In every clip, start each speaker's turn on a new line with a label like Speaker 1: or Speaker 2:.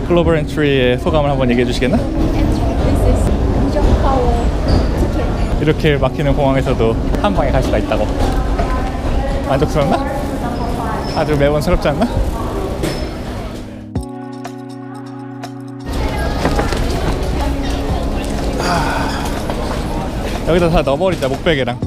Speaker 1: 글로벌 엔트리의 소감을 한번 얘기해 주시겠나? 이렇게 막히는 공항에서도 한 방에 갈 수가 있다고. 만족스럽나? 아주 매번 새롭지 않나? 여기다 다 넣어버리자, 목베개랑.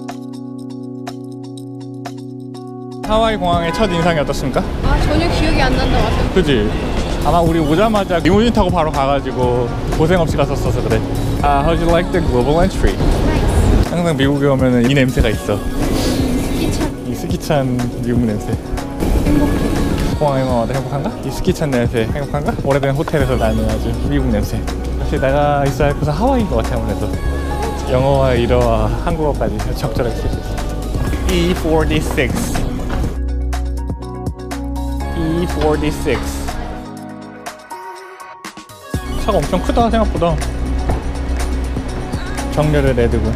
Speaker 1: 하와이 공항의 첫 인상이 어떻습니까?
Speaker 2: 아, 전혀 기억이 안 난다 왔어.
Speaker 1: 그지? 아마 우리 오자마자 리무진 타고 바로 가가지고 고생 없이 갔었어서 그래. How'd you like the global entry?
Speaker 2: Nice.
Speaker 1: 항상 미국에 오면은 이 냄새가 있어.
Speaker 2: 스키찬.
Speaker 1: 이 스키찬 미국 냄새.
Speaker 2: 행복해.
Speaker 1: 공항에만 와도 행복한가? 이 스키찬 냄새 행복한가? 오래된 호텔에서 나는 아주 미국 냄새. 사실 내가 있어야 할 곳은 하와이인 것 같아. 아무래도 영어와 일어와 한국어까지 적절하게 쓸 수 있어. E46 E46 차가 엄청 크다 생각보다. 정렬의 레드군.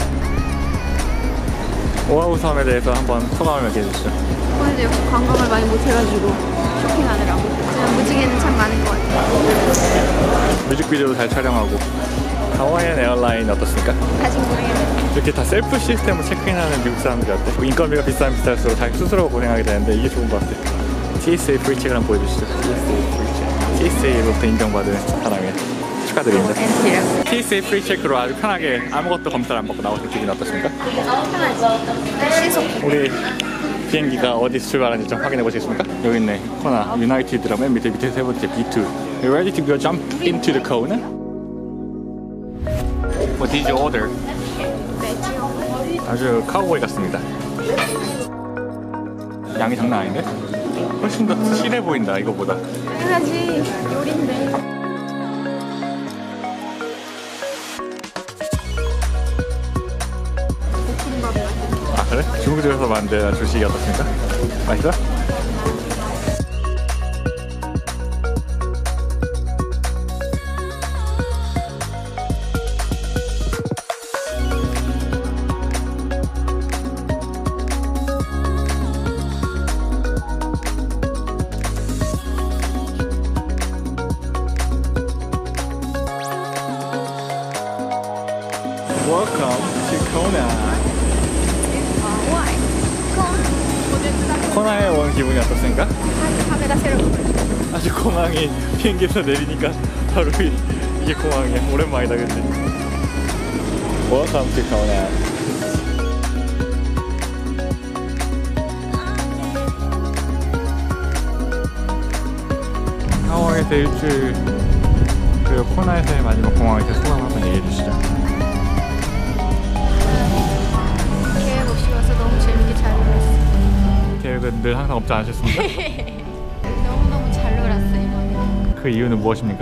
Speaker 1: 오아후 섬에 대해서 한번 소감을 얘기해 주시죠.
Speaker 2: 오늘도 역시 관광을 많이 못해가지고 쇼핑하느라고 그냥 무지개는 참 많은 것 같아요.
Speaker 1: 뮤직비디오도 잘 촬영하고. 하와이안 에어라인 어떻습니까?
Speaker 2: 아직 모르겠는데
Speaker 1: 이렇게 다 셀프 시스템으로 체크인하는 미국 사람들이 어때? 인건비가 비싸면 비쌀수록 자기 스스로 고생하게 되는데 이게 좋은 것 같아. TSA 프리체크 한번 보여주시죠. TSA로부터 인정받은 사람이에요. 축하드립니다. TSA 프리체크로 아주 편하게 아무것도 검사를 안 받고 나오신 기분이 어떠십니까?
Speaker 2: 편하지. 신속.
Speaker 1: 우리 비행기가 어디서 출발하는지 좀 확인해 보시겠습니까? 여기 있네. 코나 유나이티드라고 맨 밑에 세 번째 B2. You ready to go jump into the Kona? What did you order? 아주 카우보이 같습니다. 양이 장난 아닌데? 훨씬 더 실해 보인다 이거보다.
Speaker 2: 당연하지. 요리인데. 볶음밥.
Speaker 1: 아 그래? 중국집에서 만든 주식이 어떻습니까? 맛있어? Welcome to Kona.
Speaker 2: Why?
Speaker 1: 코나에 온 기분이 어떻습니까?
Speaker 2: 밤에다 새롭고.
Speaker 1: 아주 공항이 비행기에서 내리니까 바로 이게 공항이야. 오랜만이다 그치? Welcome to Kona. 하와이에서 일주일 그리고 코나에서의 마지막 공항에서 소감 한번 얘기해 주시죠.
Speaker 2: 계획 없이 와서 너무 재밌게 잘 놀았어.
Speaker 1: 계획은 늘 항상 없지 않으셨습니까?
Speaker 2: 너무너무 잘 놀았어 이번에.
Speaker 1: 그 이유는 무엇입니까?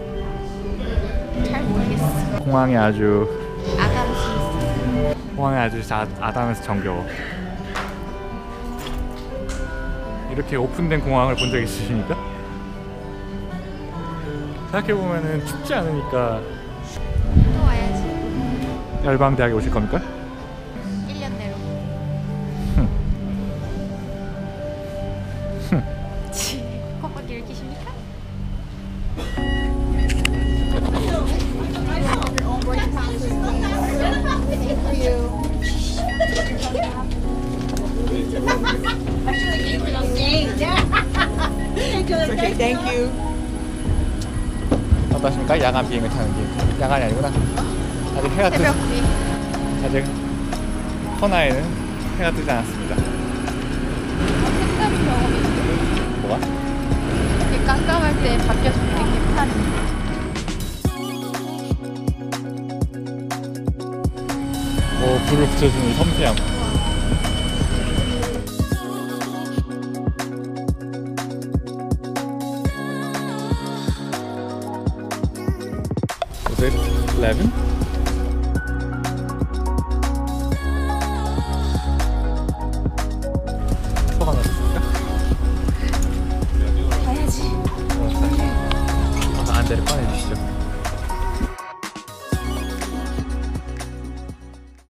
Speaker 2: 잘 모르겠어.
Speaker 1: 공항이 아주
Speaker 2: 아담스.
Speaker 1: 공항이 아주 아담해서 정겨워. 이렇게 오픈된 공항을 본 적 있으십니까? 생각해보면은 춥지 않으니까.
Speaker 2: 또 와야지.
Speaker 1: 열방대학에 오실 겁니까?
Speaker 2: 1년 내로. 콧바퀴 읽히십니까?
Speaker 3: Okay, thank you.
Speaker 1: 어떠십니까? 야간 비행을 타는 게. 야간이 아니구나. 아직 해가 뜨지.
Speaker 2: 새벽비.
Speaker 1: 아직 코나에는 해가 뜨지 않았습니다.
Speaker 2: 색다른 경험인데.
Speaker 1: 뭐가?
Speaker 2: 이렇게 깜깜할 때 바뀌어서 이렇게 파는.
Speaker 1: 불을 붙여주는 섬세함. Was it 11?